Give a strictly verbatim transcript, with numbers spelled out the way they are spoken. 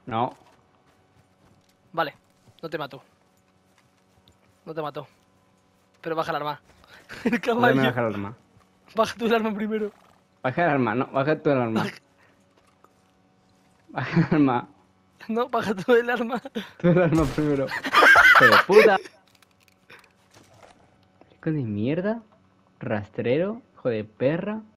No. Vale, no te mato. No te mato. Pero baja el arma. El Déjame caballo. bajar el arma. Baja tú el arma primero. Baja el arma, no. Baja tú el arma. Baja el arma. No, baja tú el arma. Tú el arma primero. Hijo de puta. Hijo de mierda. Rastrero. Hijo de perra.